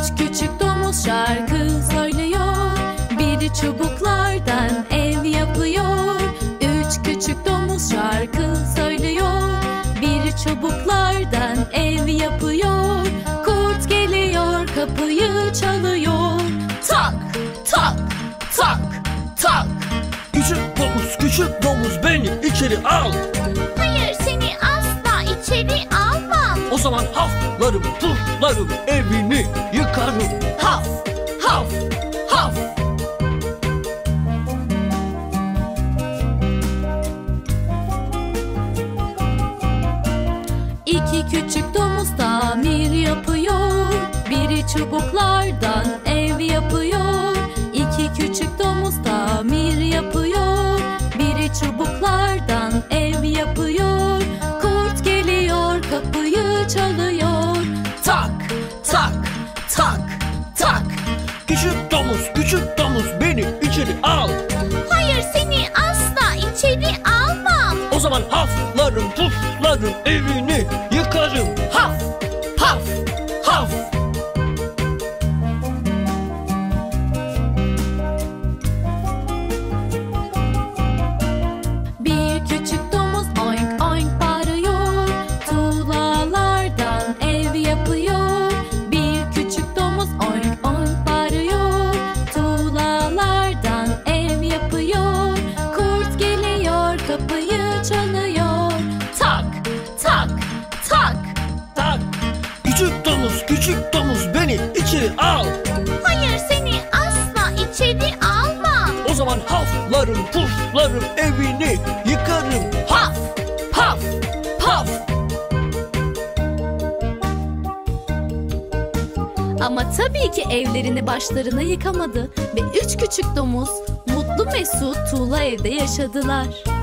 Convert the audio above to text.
Üç küçük domuz şarkı söylüyor. Biri çubuklardan ev yapıyor. Üç küçük domuz şarkı söylüyor. Biri çubuklardan ev yapıyor. Kurt geliyor, kapıyı çalıyor. Tak, tak, tak, tak. Küçük domuz beni içeri al. Hayır, seni asla içeri almam. O zaman haflarım puflarım evini yıkarım. Haf, haf, haf. İki küçük domuz tamir yapıyor. Biri çubuklardan ev yapıyor. İki küçük domuz tamir yapıyor. Biri çubuklardan ev yapıyor. Kurt geliyor, kapıyı çalıyor. Tak, tak, tak, tak. Küçük domuz beni içeri al. Hayır, seni asla içeri almam. O zaman haflarım puflarım evini yıkarım. Haf, haf, haf. Bir küçük domuz oink oink bağırıyor. Tuğlalardan ev yapıyor. Bir küçük domuz oink oink bağırıyor. Tuğlalardan ev yapıyor. Kurt geliyor, kapıyı çalıyor. Tak, tak, tak. Tak. Küçük domuz beni içeri al. Hayır, seni asla içeri almam. O zaman haflarım puflarım evini yıkarım. Paf, paf, paf. Ama tabii ki evlerini başlarına yıkamadı ve üç küçük domuz mutlu mesut tuğla evde yaşadılar.